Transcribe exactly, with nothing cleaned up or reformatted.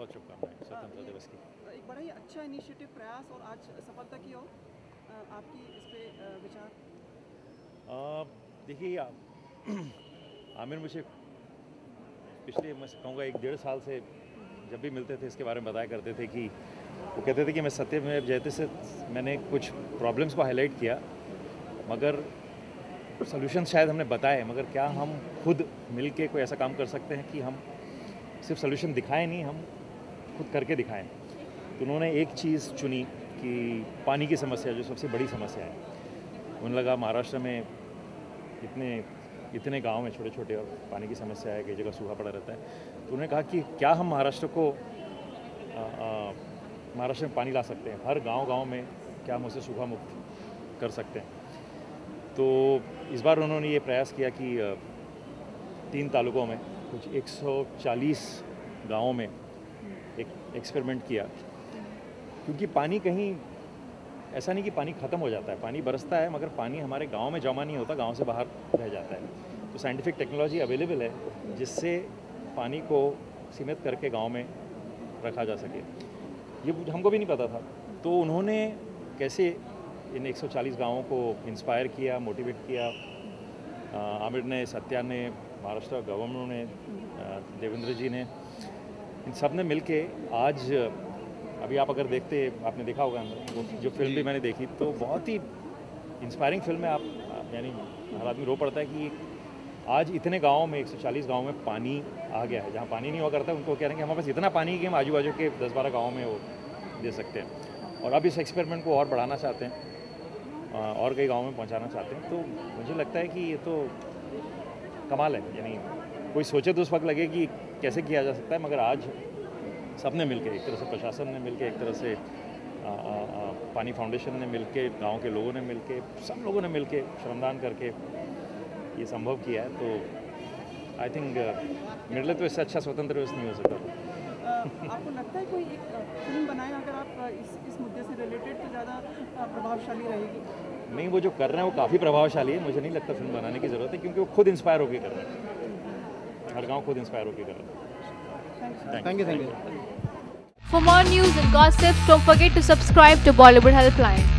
बहुत शुभकामनाएं स्वतंत्रता दिवस की। एक बड़ा ही अच्छा इनिशिएटिव प्रयास और आज सफलता की हो, आपकी इस पे विचार? देखिए आमिर मुझे पिछले मैं कहूँगा एक डेढ़ साल से जब भी मिलते थे इसके बारे में बताया करते थे कि वो कहते थे कि मैं सत्यमेव जयते से मैंने कुछ प्रॉब्लम्स को हाईलाइट किया, मगर सॉल्यूशन शायद हमने बताए, मगर क्या हम खुद मिल के कोई ऐसा काम कर सकते हैं कि हम सिर्फ सॉल्यूशन दिखाएं नहीं, हम खुद करके दिखाएं। तो उन्होंने एक चीज़ चुनी कि पानी की समस्या जो सबसे बड़ी समस्या है। उन्हें लगा महाराष्ट्र में इतने इतने गांव में छोटे छोटे और पानी की समस्या है, कई जगह सूखा पड़ा रहता है। तो उन्होंने कहा कि क्या हम महाराष्ट्र को महाराष्ट्र में पानी ला सकते हैं, हर गांव गांव में क्या हम उसे सूखा मुक्त कर सकते हैं। तो इस बार उन्होंने ये प्रयास किया कि तीन तालुकों में कुछ एक सौ चालीस गाँवों में एक एक्सपेरिमेंट किया, क्योंकि पानी कहीं ऐसा नहीं कि पानी ख़त्म हो जाता है, पानी बरसता है, मगर पानी हमारे गांव में जमा नहीं होता, गांव से बाहर रह जाता है। तो साइंटिफिक टेक्नोलॉजी अवेलेबल है जिससे पानी को सीमित करके गांव में रखा जा सके। ये हमको भी नहीं पता था। तो उन्होंने कैसे इन एक सौ चालीस गाँवों को इंस्पायर किया, मोटिवेट किया। आमिर ने, सत्या ने, महाराष्ट्र गवर्नमेंट ने, देवेंद्र जी ने, इन सब ने मिल के आज अभी आप अगर देखते, आपने देखा होगा वो जो फिल्म भी मैंने देखी, तो बहुत ही इंस्पायरिंग फिल्म है। आप यानी हर आदमी रो पड़ता है कि आज इतने गाँव में एक सौ चालीस गाँव में पानी आ गया है। जहाँ पानी नहीं हुआ करता उनको कह रहे हैं कि हमारे पास इतना पानी कि हम आजू बाजू के दस बारह गाँव में वो दे सकते हैं। और अब इस एक्सपेरिमेंट को और बढ़ाना चाहते हैं और कई गाँव में पहुँचाना चाहते हैं। तो मुझे लगता है कि ये तो कमाल है। यानी कोई सोचे तो उस वक्त लगे कि कैसे किया जा सकता है, मगर आज सब ने मिल के, एक तरह से प्रशासन ने मिल के, एक तरह से आ, आ, आ, पानी फाउंडेशन ने मिल के, गाँव के लोगों ने मिल के, सब लोगों ने मिल के श्रमदान करके ये संभव किया है। तो आई थिंक मेरे लिए तो इससे अच्छा स्वतंत्र दिवस नहीं हो सकता था। आपको लगता है कोई एक फिल्म बनाए अगर आप इस इस मुद्दे से रिलेटेड तो ज़्यादा प्रभावशाली रहेगी? नहीं, वो जो कर रहे हैं वो काफ़ी प्रभावशाली है। मुझे नहीं लगता फिल्म बनाने की ज़रूरत है, क्योंकि वो खुद इंस्पायर होकर कर रहे हैं। हर गाँव खुद इंस्पायर होकर कर रहे हैं। Thank you, thank you. For more news and gossip, don't forget to subscribe to Bollywood Helpline.